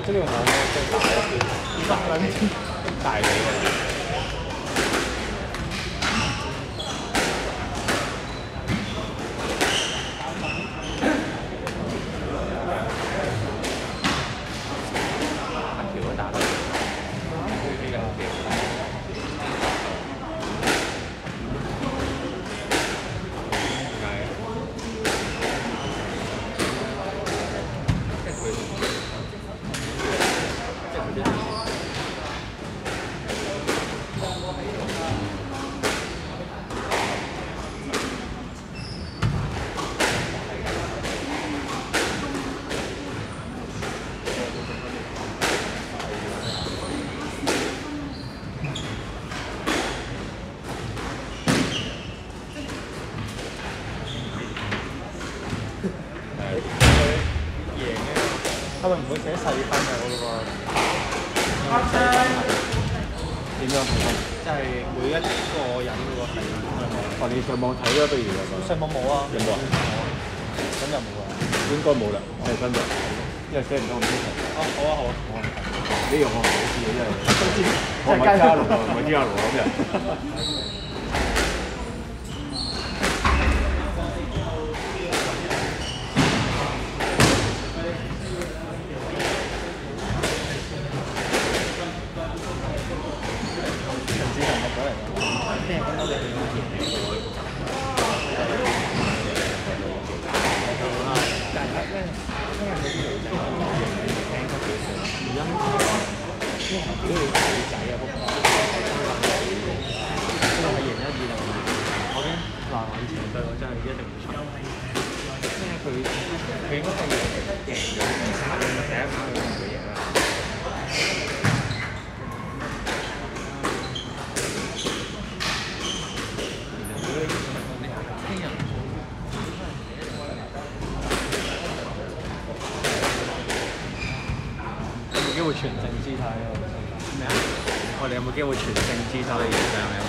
即係我即係大一啲，大啲嘅。 係咪唔會寫細分嘅嗰個？點樣？即係每一個人嗰個係哦，你上網睇啦，不如上網冇啊？有冇啊？咁又冇啊？應該冇啦，細分就因為寫唔到咁清楚。哦，好啊，好啊，好啊。呢樣我唔好知嘅，因為我唔係加羅，唔係加羅咁樣。 佢應該係贏咗第一場佢贏啦。有冇機會全勝姿態啊？咩啊？我哋有冇機會全勝姿態贏晒係咪？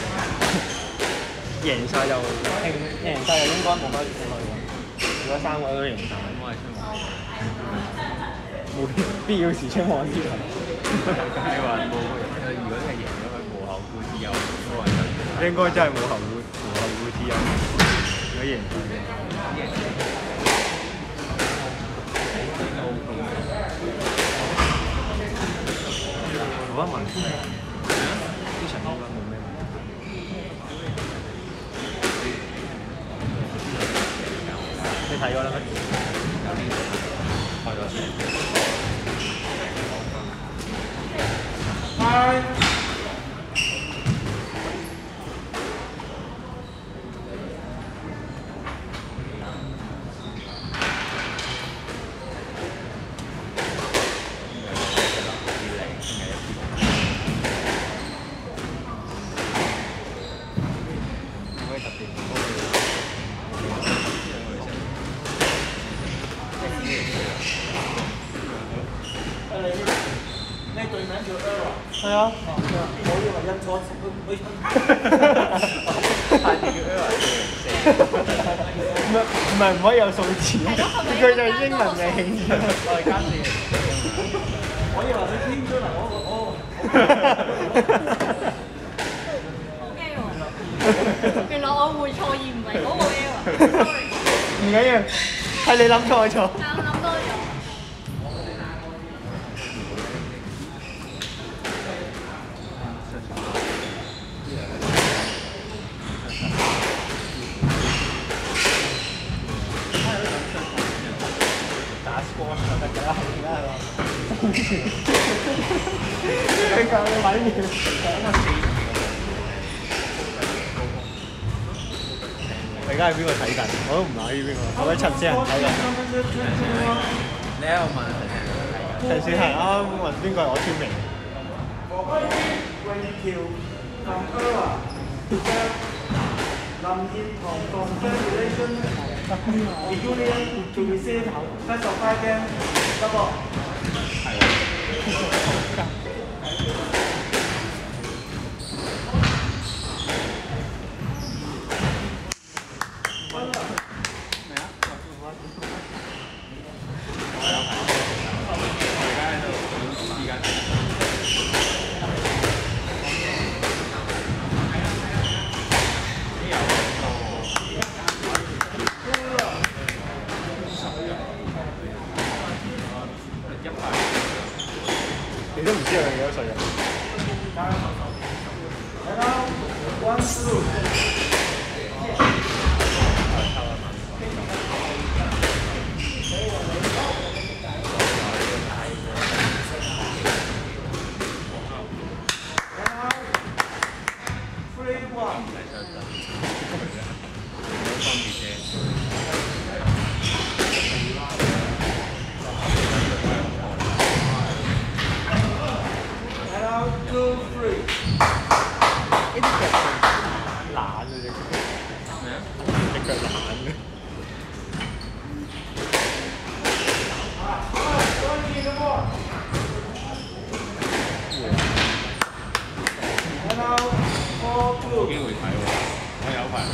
贏晒就贏晒就應該冇乜顧慮喎。 如果3個都贏晒，咁我係出網，冇必要時出網啲啦。咁你話冇？如果係贏咗佢無後顧之憂，我話應該真係無後顧之憂。如果贏咗嘅，冇乜問題。呢場應該冇咩問題。 你睇過啦咩？開咗先。Hi。係啊，我以為印錯字，太字叫 error 唔係唔可以有數字，佢就係英文嘅興趣。我係加字。我以為佢編出嚟， 好驚喎！原來我會錯而唔係嗰個 error。 唔緊要，係你諗錯咗。 係我諗多咗。 你講你買嘢，你而家喺邊個睇緊？我都唔喺邊個，我喺陳思恒睇緊。你喺度問陳思恒啱問邊個係我簽名？ 冇機會睇喎，我有排。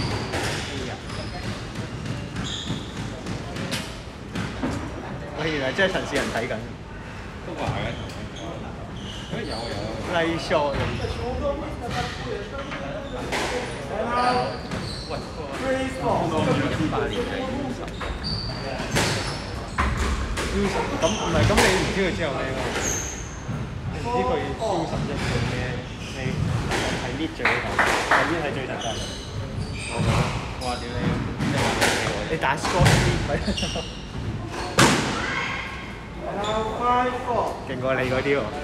我原來真係陳氏人睇緊。 都話嘅，有。 拉 shot 咁唔係咁，你唔知佢之後咩㗎？你唔知佢超神一做咩？你係搣最好，係搣係最實際。 哇！屌你， 你打 score 搣勁過你嗰啲喎。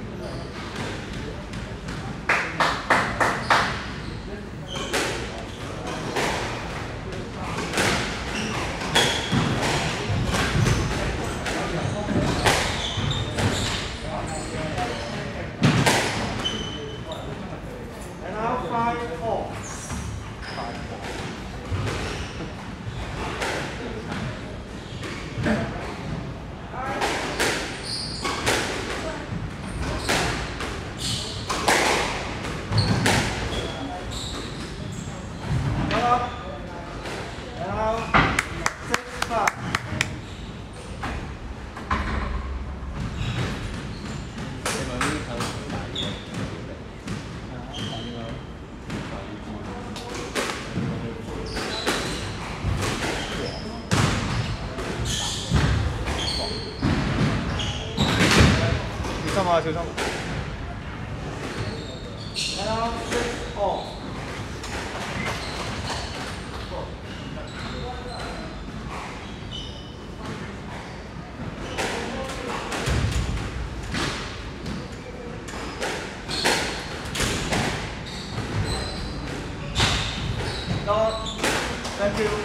小心！Thank you.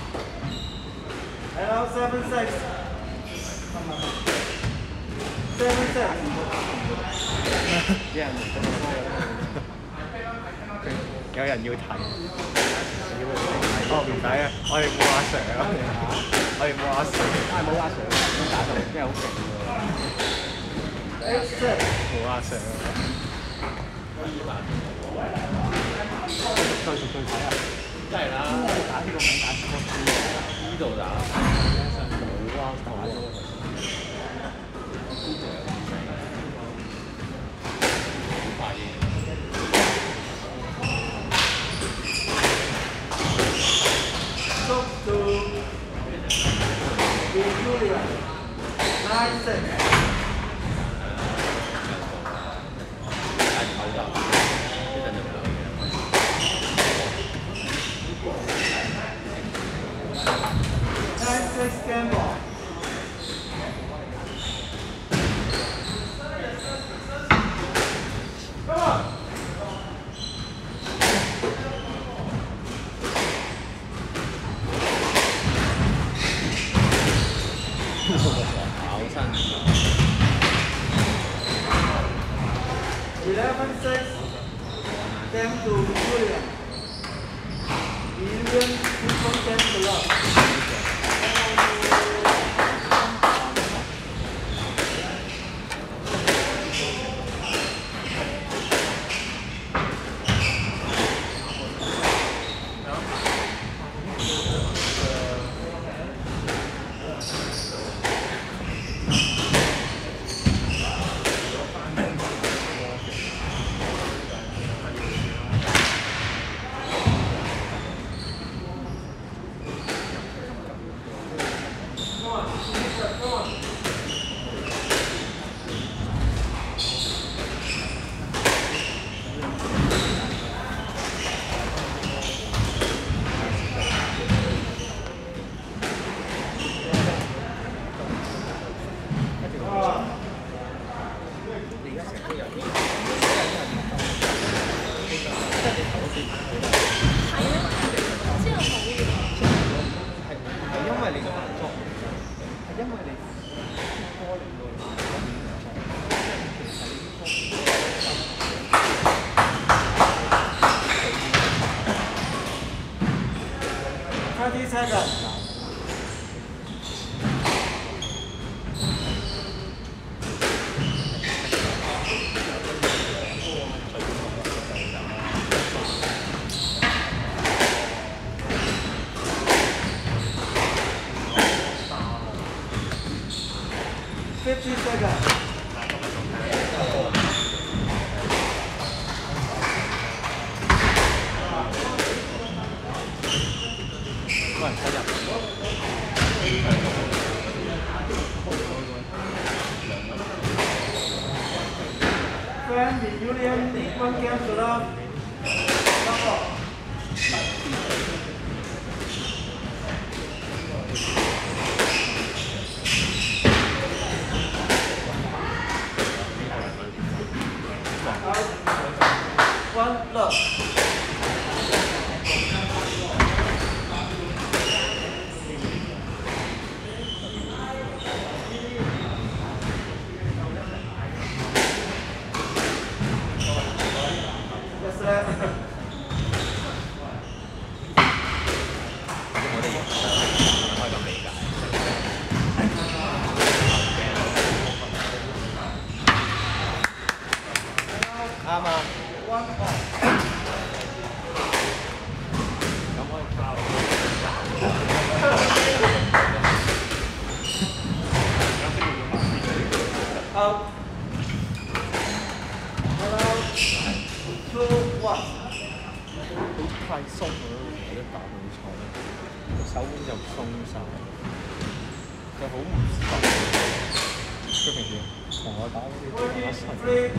Hello, 7-6. 7-6. 有人要睇，哦唔使啊，我哋冇阿 Sir 啊，我哋冇阿 Sir，冇阿 Sir，點打到？真係好勁喎！冇阿 Sir 啊！再睇啊！真係啦，打呢個名打錯字，呢度打，冇啊，打咗。 seconds. Julian, lead one game to love. One love.啱啊！Out. Hello. 2, 1。 好快鬆啊！我一打好彩，個手腕就鬆晒，佢好唔實。佢平時同我打嗰啲打神。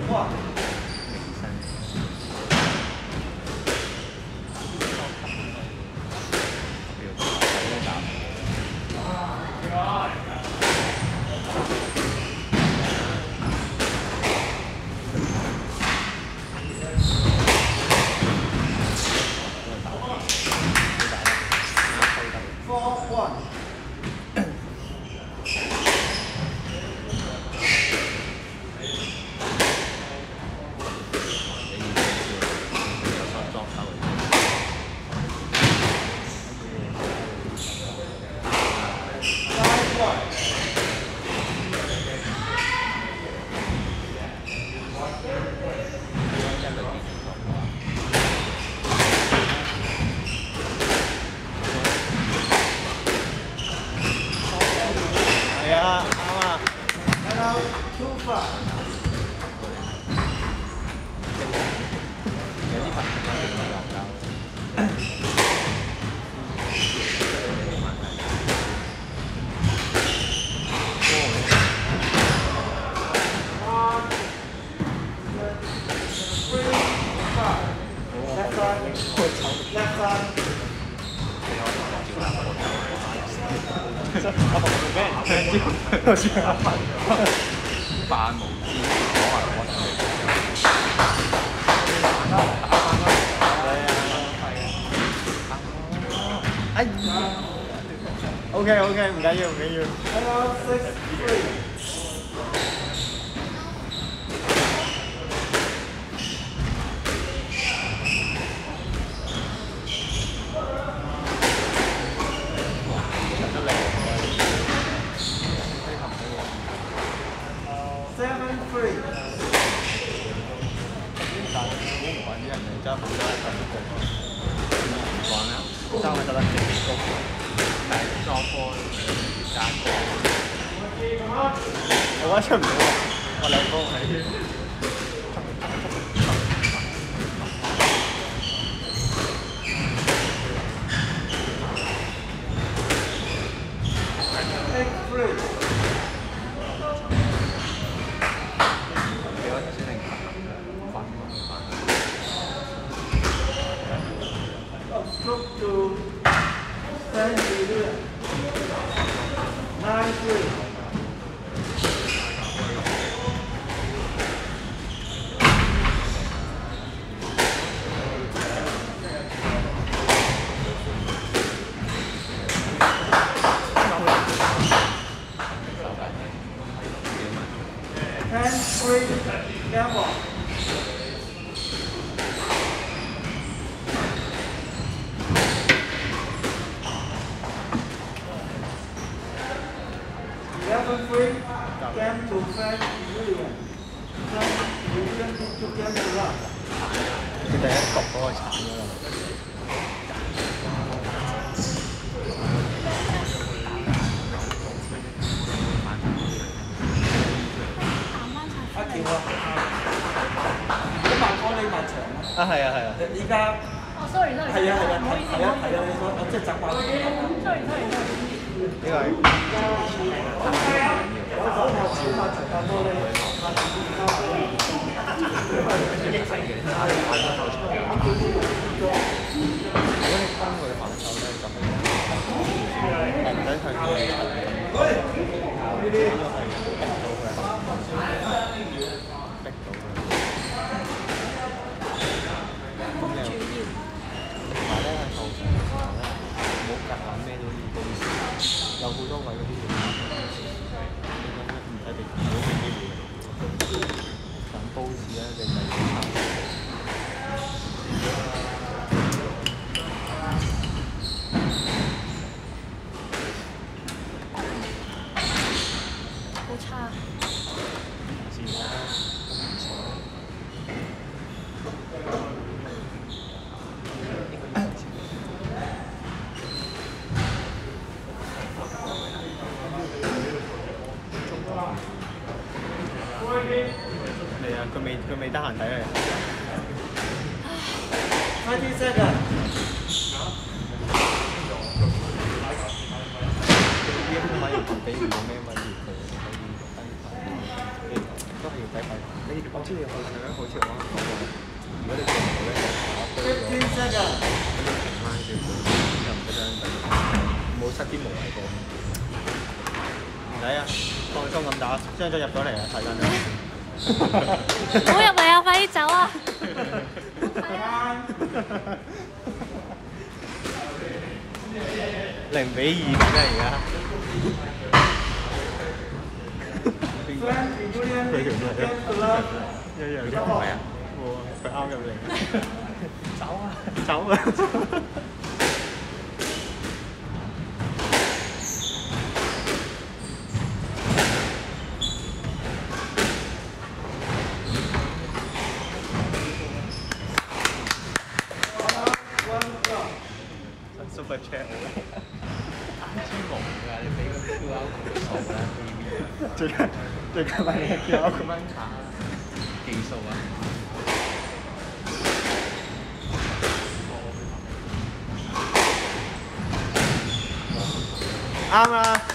我知啊，扮無知，講埋我同你。哎呀 ，OK， 唔緊要，唔緊要。Hello, 6-3。真係好多人咁樣唔慣啦，真係覺得幾高，但係裝波加高，我覺得出唔到啊！我兩波係。 佢第一局嗰個慘咗啦。 阿橋啊，一萬個你萬場啊！ 啊係啊係啊！ 依家哦，sorry sorry， 係啊係啊唔好意思， 係啊係啊，我即係習慣。 sorry sorry sorry。 呢個係如果你幫佢防守咧，就係唔使向佢呢個係逼到佢，逼到佢。咁你又同埋咧喺後場嘅時候咧，唔好夾硬孭到啲高士，有好多位嗰啲要打嘅，唔使地唔好俾機會嘅。上高士咧，你就要參與。 好差。 是啦，都唔錯。嚟啊！佢未得閒睇你。 20 seconds。 呢啲位要俾唔到咩位要佢都係要抵費。我知你後場咧，好似我啱講過，如果你做唔到咧，就打飛咗， 15 seconds。 咁你停翻少少，又唔使將等，冇失啲無謂波。唔使啊，放鬆咁打，將咗入咗嚟啊，睇緊啦。 唔好入嚟啊！快啲走啊 ！0-2緊啊，而家。佢條咩？一樣嘅唔係啊！佢啱入嚟。走啊！走啊！Super Chat 眼珠毛㗎，你俾個 QR code 數啦 ，TV 最近咪你 QR code 蚊查技術啊！啱啦！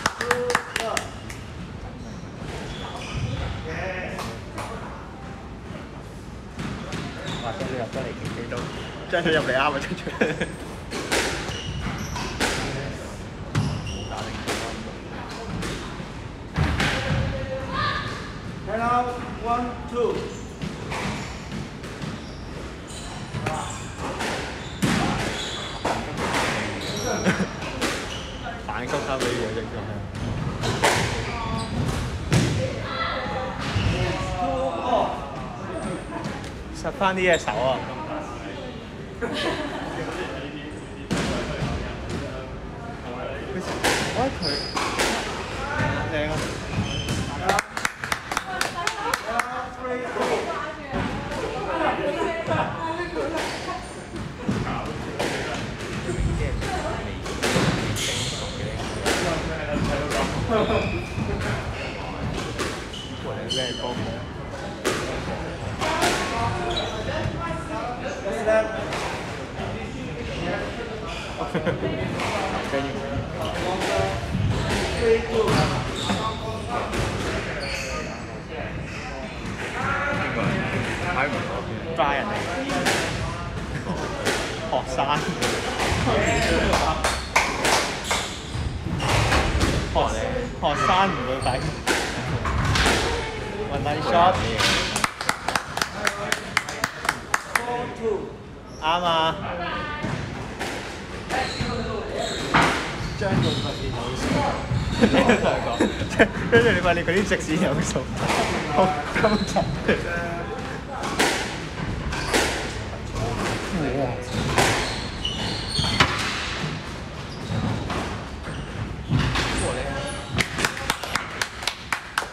或者你入得嚟幾多？將佢入嚟啱啊！出出。 Hello, 1, 2。 反擊翻俾嘢啫，就係。實翻啲嘢手啊！我覺得佢靚啊！咩歌嘅？跟住。睇唔到抓人嚟，學生，學生唔會睇。One night shot，啱啊！張用發現有數，跟住你發現佢啲直線有數，好今集。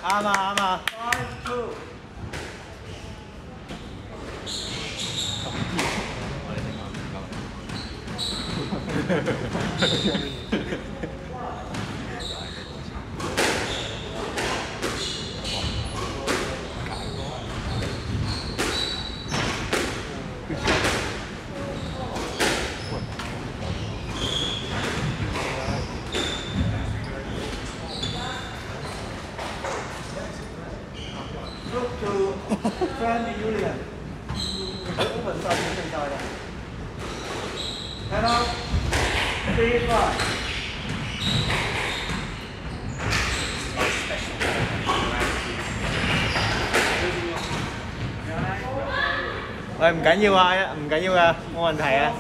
啱啊啱啊。 5 2。Look to Frank Julian. Open start 正教练。Hello. 3 5。 喂，唔緊要啊，唔緊要噶，冇問題啊。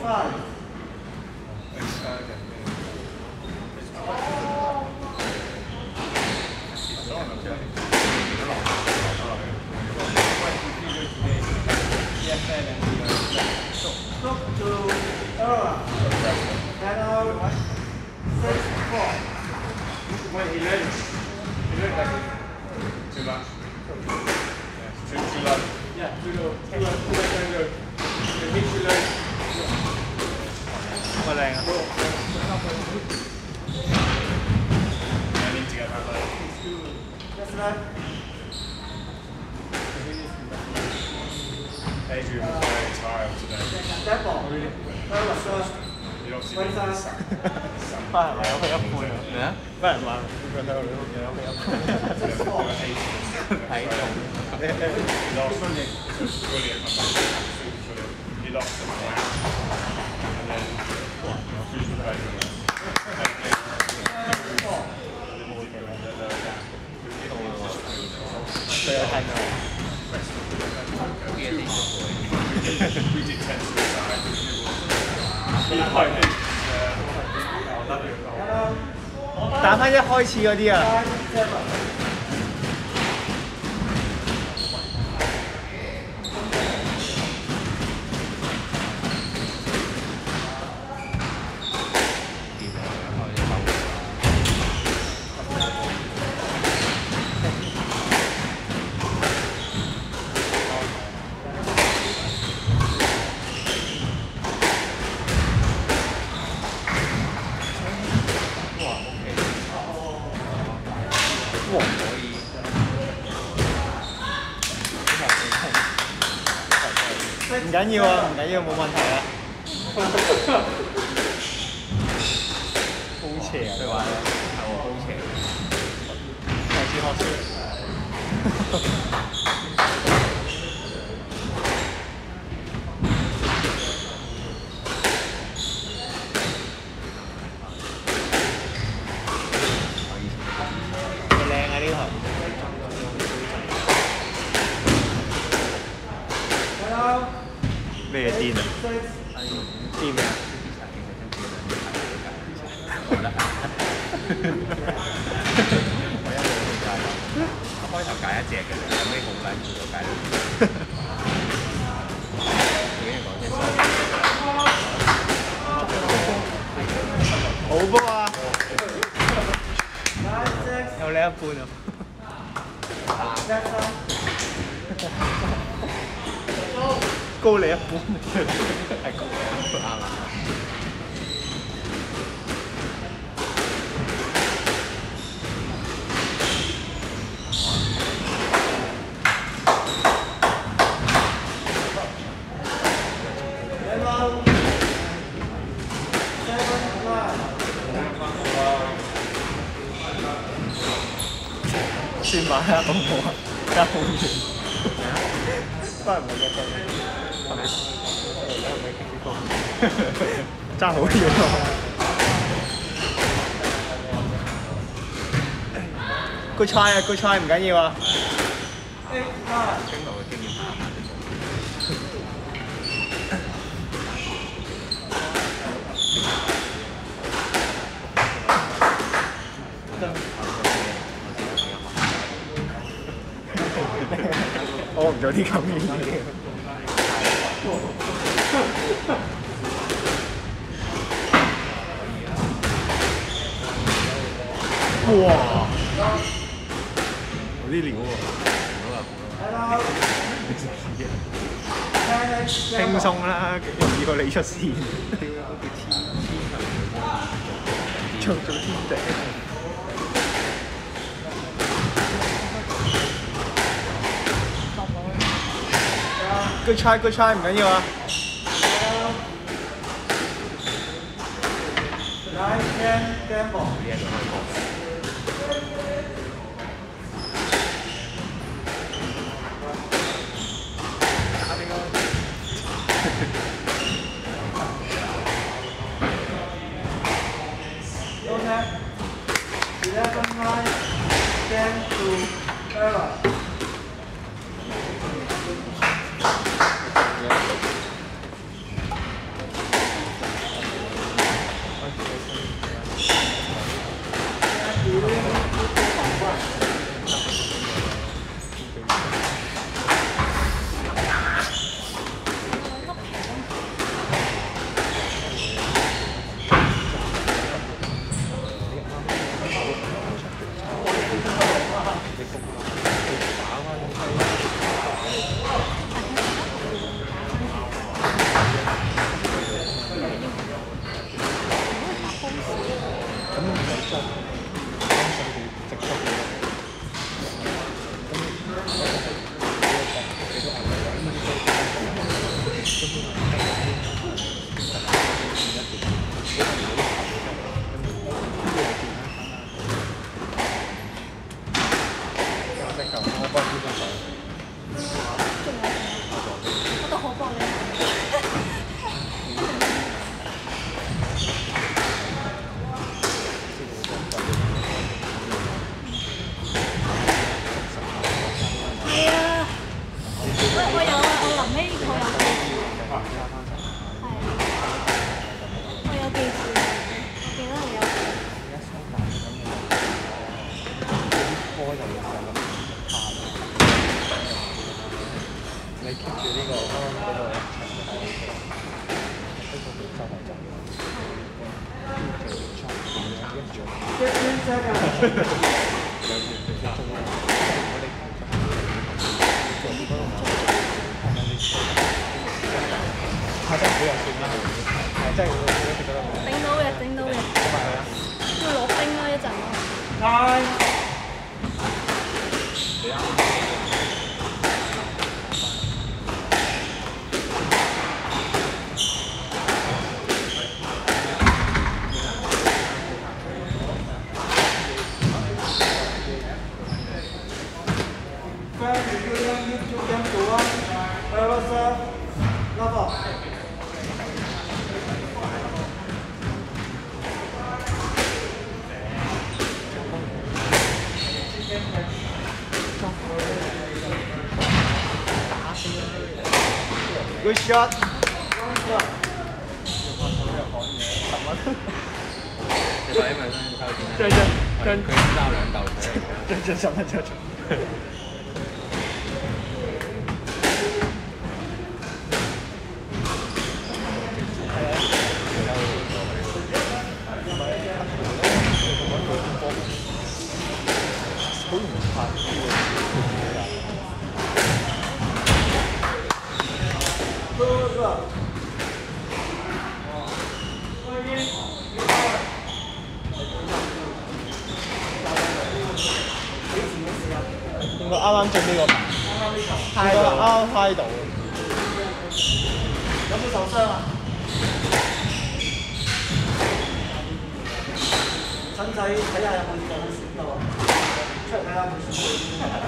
Look to Aurora. Hello. 6 4. When he learned like too much. Too low. Yeah, too low. Too low. The hit too low. 個靚啊！ I need to get that low. That's right. Adrian was very tired today. That ball. That was first. He obviously One needs side. 翻嚟有佢一半啊！咩啊？不人話佢睇我有佢一半。睇重。 He lost brilliant. He lost some flat. And then we did 10 suicide. Hello. 打翻一開始嗰啲啊！ 5 7. 唔緊要啊，唔緊要，冇問題啊。好邪啊！佢話咧，係喎，好邪。開始學識。靚啊呢台！ Hello. 咩癲啊？ 6 癲咩啊？ 開頭戒一隻嘅，後尾好撚就戒兩隻。 好波啊！ 9 6. 有你一半啊！ That's all. 高你一半，係高你一半啱啊！ Hello. 7 1. 算吧啦，好唔好啊？爭好遠，都係冇得分。爭好遠喎！good try 啊，good try 唔緊要啊。 8 1. 經過嘅經驗下下我唔做啲咁嘅嘢。哇！呢啲料喎。輕鬆啦，容易過你出線。做天地。Good try, good try， 唔緊要啊。 來10 tempo。11 line, 10 to 11. Good shot。 你快啲咪先，靠近。 真佢爭兩嚿水。 真10分鐘。應該啱啱進呢個，啱啱嗨到。 有冇受傷啊？使唔使睇下有冇撞損到啊？出嚟睇下有冇損到。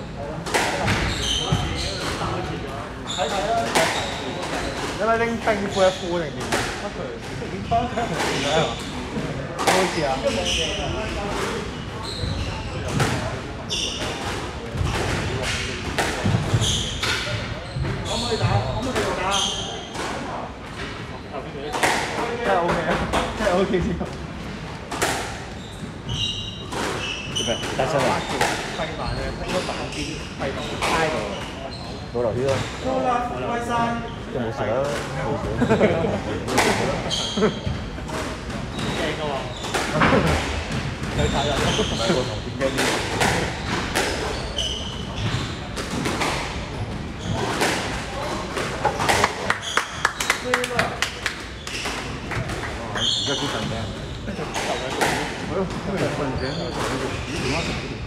睇睇啦。 因為拎冰敷一敷定點？乜佢？點幫佢唔掂啊？好似啊！ 可唔可以打？可唔可以繼續打？ 真係 OK 啊！真係 OK 先。做咩？帶傷啊？揮慢咧，應該慢啲，揮到揩到。冇流血啊！ 高啦，歸山。 就冇事啦，冇事。 驚㗎喎！ 有睇人，唔係個同點驚啲。 家先瞓醒。係咯，因為瞓醒咧就喺度咦電話喺度。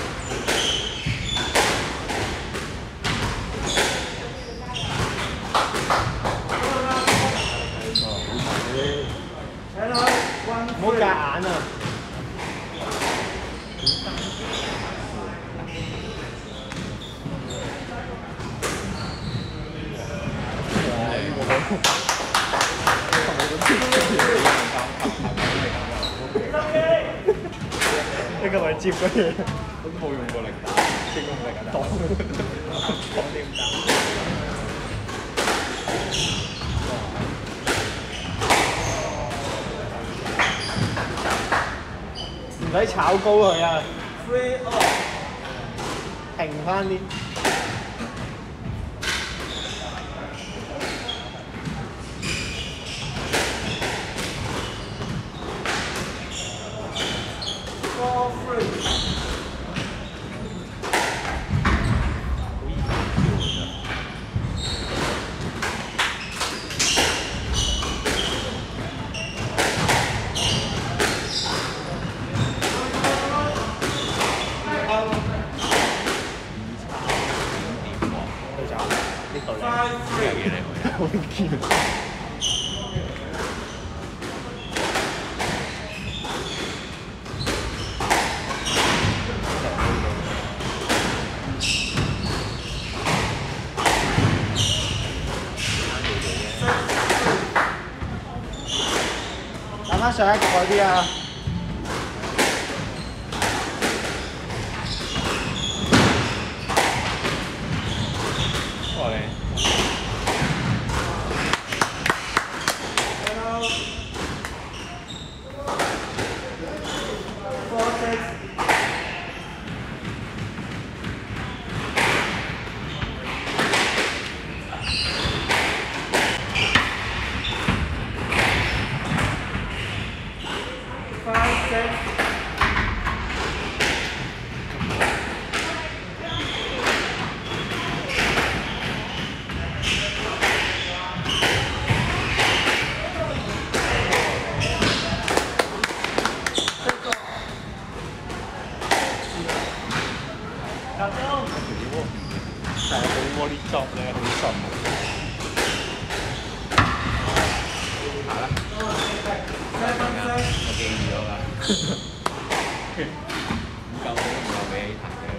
唔好夾硬啊！呢個咪接嗰嘢， 都冇用過力打，邊個力打？講點打？ 唔使炒高佢啊！平翻啲。打翻上一局嗰啲啊！ 過嚟。 但係冇魔力作咧，好順。 下啦，我記住咗啦。唔夠都唔夠俾彈嘅。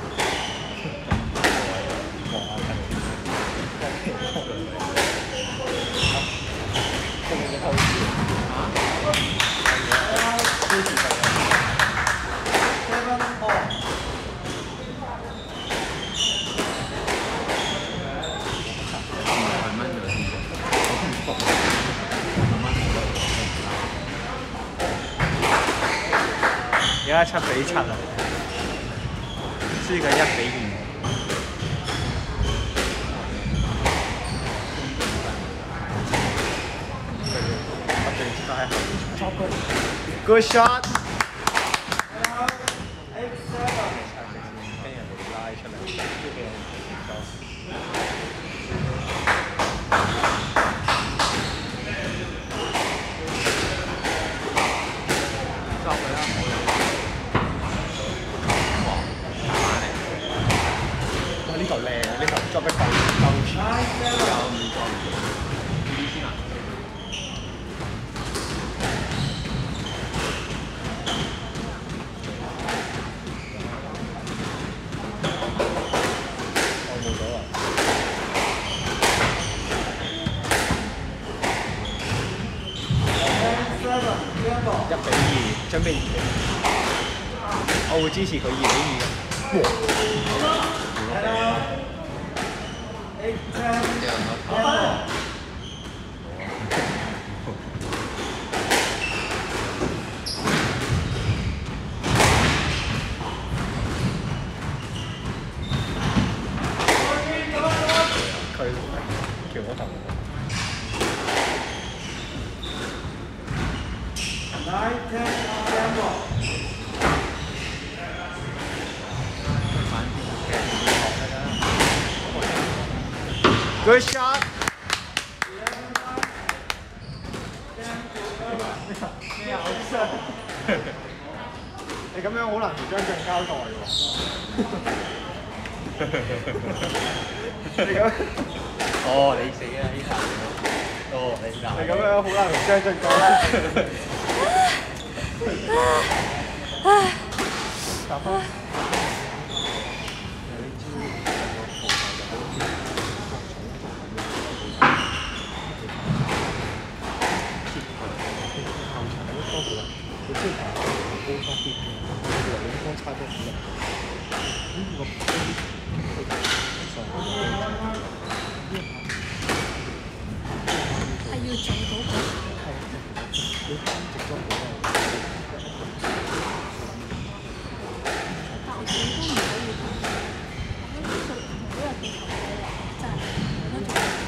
而家7比7啊，輸緊1比2。Good shot！ 俾人哋拉出嚟，都俾人哋到。 執佢啦， 哇！呢球靚，呢球捉得夠全，有唔錯。呢先啊！我冇咗啊！1比2，準備2比2。我會支持佢2比2嘅。佢橋嗰頭。 Good shot！ 你咁樣好難同張俊交代喎。你咁， 哦，你死啦呢壇！哦，你嗱， 你咁樣好難同張俊交代。答翻。 係要做到佢。但我自己都唔可以做，我覺得佢同嗰日嘅球真係冇得做。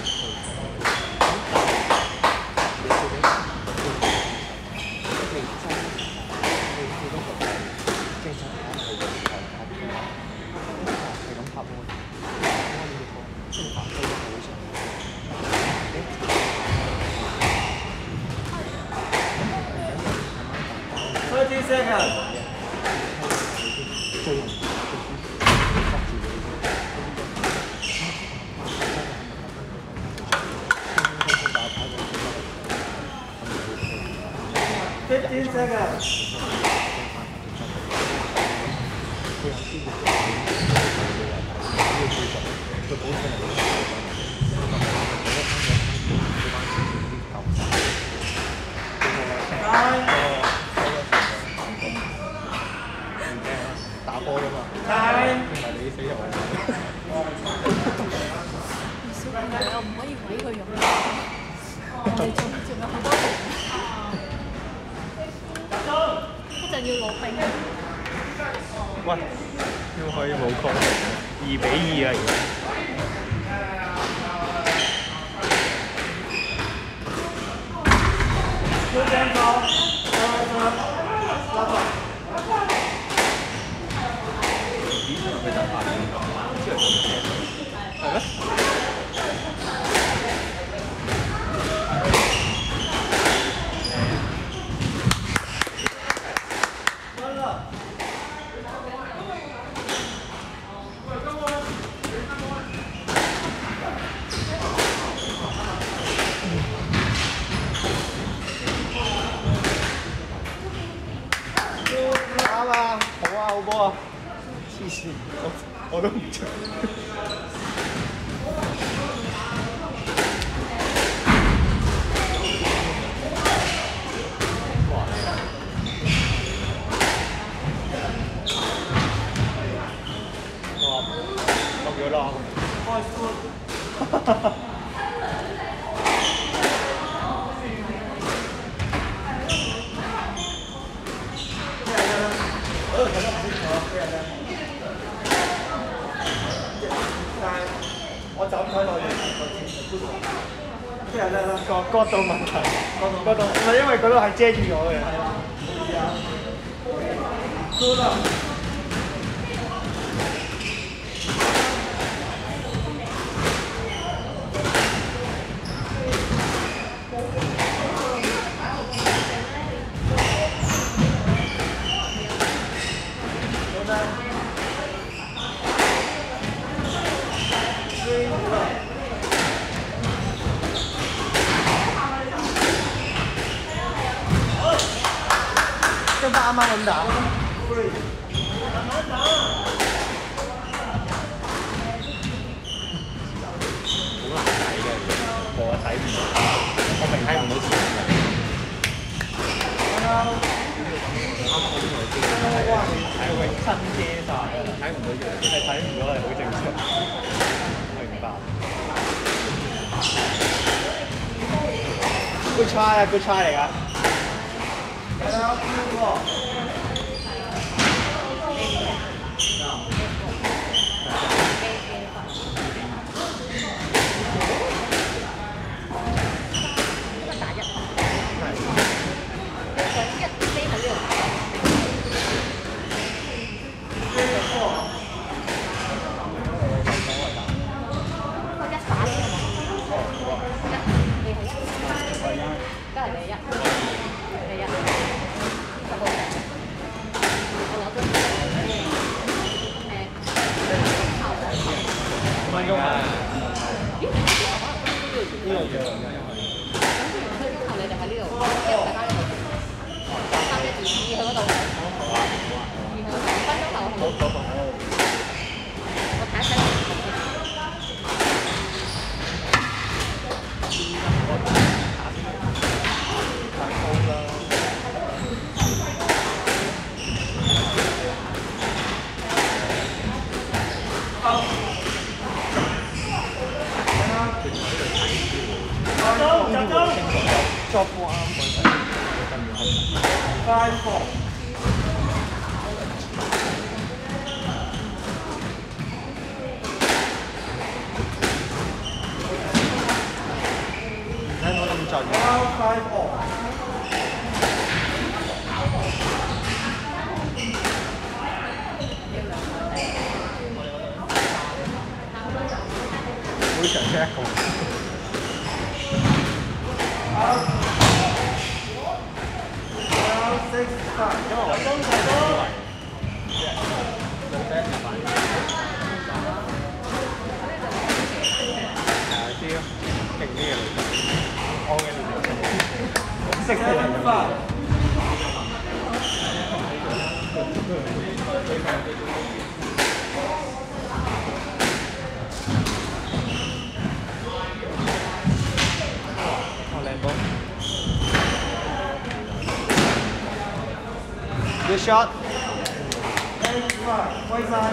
30 seconds。15 seconds。 打波啫嘛，唔係你死人。 小朋友又唔可以毀佢用，我哋仲有好多年。一陣要攞兵。 喂，都可以冇確2-2啊而家。係咩？啱啊！好啊！好波啊！黐線，我都唔出。落咗啦！我走唔開落嚟，即係咧角度問題，角度唔係因為嗰度係遮住咗嘅。輸啦！跟翻啱啱咁打。好難睇嘅，我睇唔到，我明睇唔到前面。係永親遮晒啊！睇唔到嘅，係睇唔到係好正常，明白。Good try 啊！Good try 嚟㗎。 你係一，你係一，你一，15 short 波啱嗰陣，5 4。唔使攞咁盡。5 4。每場車一個。因為我真係以為女仔入班，係啊啲勁啲嘅女仔，我嘅女仔識嘅人咁。Good shot. 威山。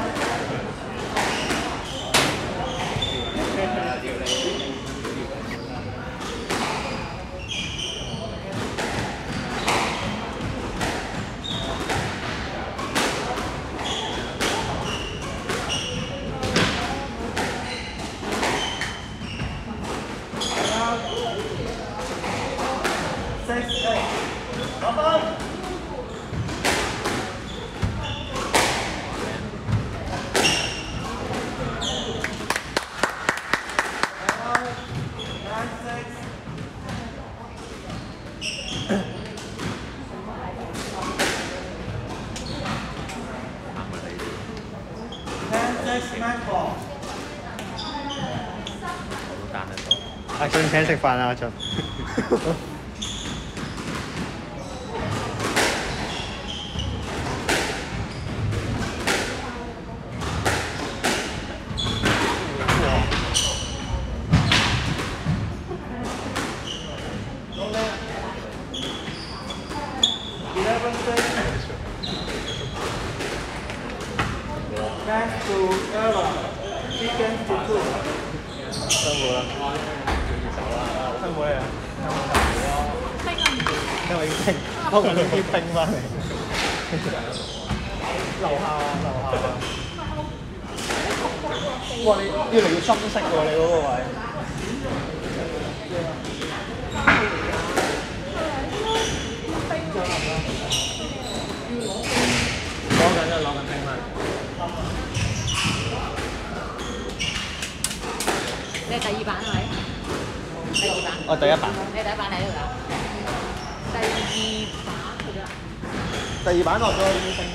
阿俊請食飯啊！阿俊。辛苦啦，辛苦你啊！因為要拼，幫緊啲拼翻嚟。樓下啊，樓下啊！哇！你越嚟越深色喎，你嗰個位。攞緊拼翻。 你係第二版係咪？第二版。 我第一版。 你第一版喺度㗎。第二版第二版落咗已經升